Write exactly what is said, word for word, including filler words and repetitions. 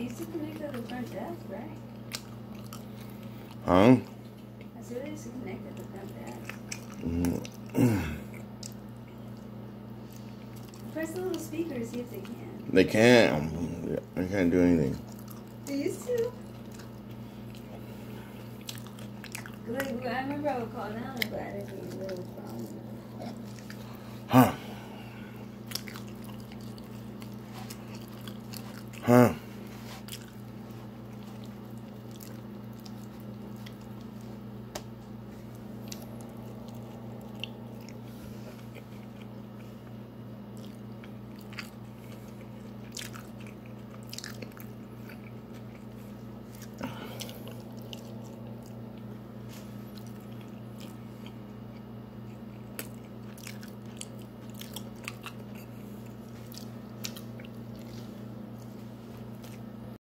used to connect to the front desk, right? Huh? I said they used to connect to the front desk. Mm. Press the little speaker to see if they can. They can't. I can't do anything. They used to. Like, I remember I would call down, but I didn't think it was a problem. Huh.